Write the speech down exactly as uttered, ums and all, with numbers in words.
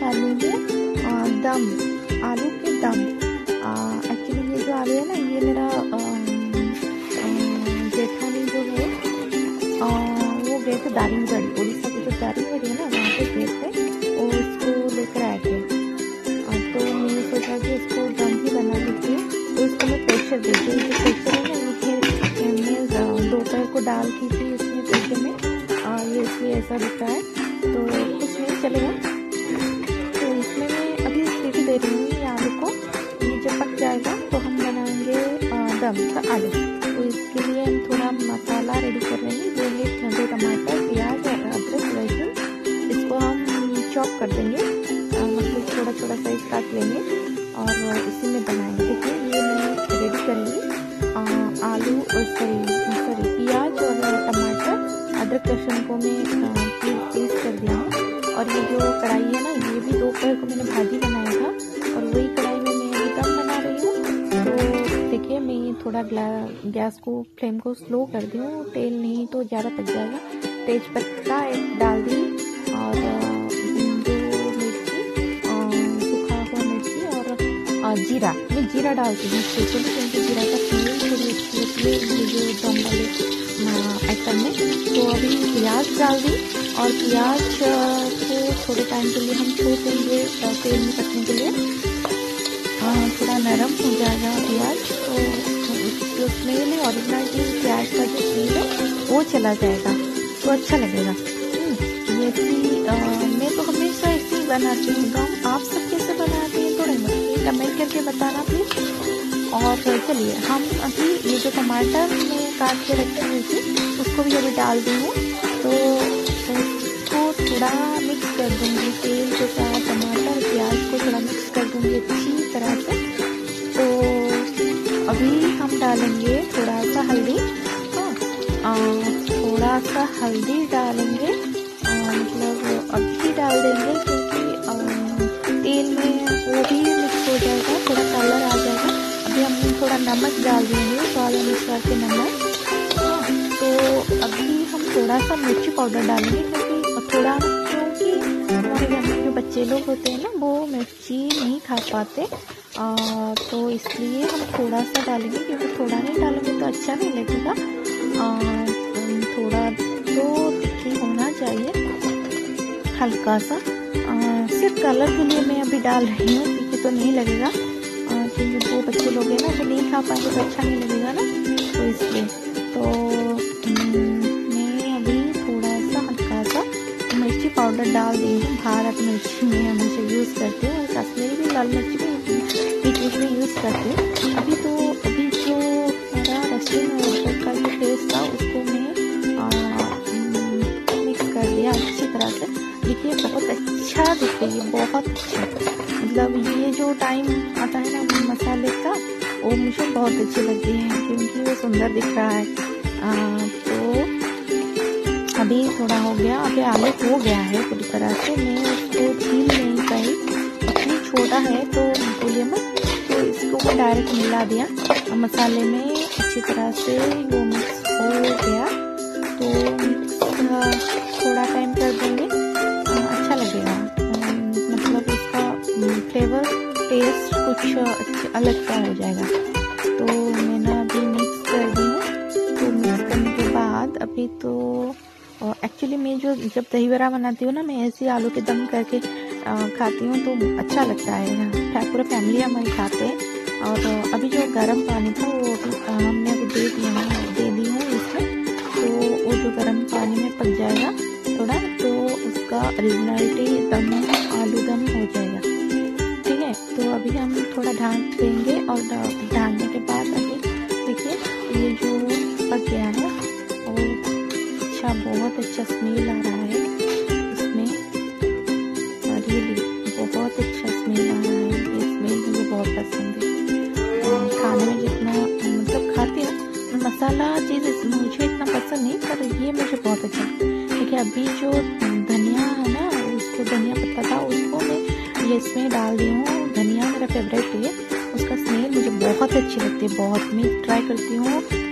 डालूंगी दम, आलू के दम। एक्चुअली ये जो आलू है ना, ये मेरा जेठानी जो है आ, वो गए थे दारिंगबाड़ी, उड़ीसा की जो दारिंगबाड़ी है ना, वहाँ पे गए थे और इसको लेकर आए थे। तो मैंने सोचा कि इसको दम ही बना लेती हूँ, तो इसको मैं प्रेशर देती हूँ। जो प्रेशर है ना, ये दोपहर को डाल की थी उसमें प्रेशर में, आ, ये इसलिए ऐसा दिख रहा है, तो कुछ नहीं चलेगा। तो इसमें मैं अभी सीटी दे रही हूँ ये आलू को, ये जब पक जाएगा तो हम बनाएंगे दम का आलू। तो इसके लिए हम थोड़ा मसाला रेडी कर रहे हैं। ये है दो टमाटर, प्याज और अदरक लहसुन, इसको हम चॉप कर देंगे, मतलब थोड़ा थोड़ा साइज काट लेंगे और इसी में बनाएंगे। देखिए ये मैंने रेडी कर ली आलू और सॉरी सॉरी प्याज और टमाटर, अदरक लहसुन को मैं पीस कर दिया हूँ। और ये जो कढ़ाई है ना, ये भी दोपहर को मैंने भाजी बनाया था और वही कढ़ाई में मैं अभी दम बना रही हूँ। तो देखिए मैं ये थोड़ा गैस को फ्लेम को स्लो कर दी हूँ, तेल नहीं तो ज़्यादा पक जाएगा। तेज पत्ता एक डाल दी और दो मिर्ची, सूखा हुआ मिर्ची और जीरा। मैं जीरा डालती हूँ स्पेशली क्योंकि जीरा का स्मेल थोड़ी अच्छी होती है ये जो दम वाले आइटम में। तो अभी प्याज डाल दी और प्याज को थोड़े टाइम के लिए हम छोड़ देंगे तेल में पकने के लिए। हाँ, थोड़ा नरम हो जाएगा प्याज तो जो स्मेल है ओरिजिनल प्याज का जो स्मेल है वो चला जाएगा, तो अच्छा लगेगा। ये मैं तो हमेशा ऐसे ही बनाती हूँ। तो आप सब कैसे बनाते हैं थोड़ा मुझे कमेंट करके बताना प्लीज। और चलिए हम अभी ये जो टमाटर मैं काट के रखी हुई थी उसको भी अभी डाल दी हूँ। तो उसको थोड़ा मिक्स कर दूँगी, तेल के साथ टमाटर प्याज को थोड़ा मिक्स कर दूँगी अच्छी तरह से। तो अभी हम डालेंगे थोड़ा सा हल्दी, हाँ थोड़ा सा हल्दी डालेंगे, मतलब अभी डाल देंगे क्योंकि तेल में वो भी मिक्स हो जाएगा, थोड़ा कलर आ जाएगा। अभी हम थोड़ा नमक डाल देंगे, स्वाद अनुसार के नमक। तो अभी हम थोड़ा सा मिर्ची पाउडर डालेंगे क्योंकि थोड़ा क्योंकि हमारे घर में जो बच्चे लोग होते हैं ना वो मिर्ची नहीं खा पाते, आ, तो इसलिए हम थोड़ा सा डालेंगे क्योंकि थोड़ा नहीं डालेंगे तो अच्छा नहीं लगेगा। आ, थोड़ा तो तीखी होना चाहिए हल्का सा, आ, सिर्फ कलर के लिए मैं अभी डाल रही हूँ, तीखी तो नहीं लगेगा क्योंकि वो बच्चे लोग हैं ना वो नहीं खा पाएंगे तो अच्छा नहीं लगेगा ना, तो इसलिए। तो मैं अभी थोड़ा सा हल्का सा मिर्ची पाउडर डाल दी हूँ। भारत मिर्ची में हमेशा यूज़ करते हैं, कश्मीरी भी लाल मिर्ची भी बीच बीच में यूज़ करते हैं। अभी तो अभी जो मेरा लहसुन और अदरक का जो टेस्ट था उसको मैं मिक्स कर दिया अच्छी तरह से। देखिए बहुत अच्छा दिखता है ये, बहुत अच्छा, मतलब ये जो टाइम आता है ना मसाले का वो मुझे बहुत अच्छे लगते हैं क्योंकि वो सुंदर दिख रहा है। आ, तो अभी थोड़ा हो गया, अभी आलू हो गया है पूरी तरह से, मैं उसको छील नहीं पाई, इतनी छोटा है तो बोलिए मत। तो इसको मैं डायरेक्ट मिला दिया मसाले में अच्छी तरह से, वो मिक्स हो गया। तो थोड़ा टाइम कर देंगे, अच्छा लगेगा, मतलब इसका फ्लेवर टेस्ट कुछ अलग सा हो जाएगा। तो मैंने अभी मिक्स कर दी हूँ। तो मिक्स करने के बाद अभी तो एक्चुअली मैं जो जब दही बड़ा बनाती हूँ ना, मैं ऐसे आलू के दम करके आ, खाती हूँ तो अच्छा लगता है, पूरा फैमिली हमारी खाते हैं। और अभी जो गर्म पानी था वो अभी हमने अभी दे दिया दे दी हूँ इसमें, तो वो जो गर्म पानी में पक जाएगा थोड़ा, तो उसका ओरिजिनलिटी दम आलू दम हो जाएगा, ठीक है। तो अभी हम थोड़ा ढाँक देंगे और ढाँकने के बाद अभी देखिए ये जो पक गया है और अच्छा, बहुत अच्छा स्मेल आ रहा है इसमें, और ये बहुत अच्छा स्मेल आ रहा है। ये स्मेल मुझे बहुत पसंद है, खाने में जितना मतलब खाती हूँ मसाला चीज़ मुझे इतना पसंद नहीं, पर ये मुझे बहुत अच्छा। देखिए अभी जो धनिया है ना, उसको धनिया पत्ता था उसको मैं ये इसमें डाल दी हूँ। धनिया मेरा फेवरेट है, उसका स्मेल मुझे बहुत अच्छी लगती है, बहुत मैं ट्राई करती हूँ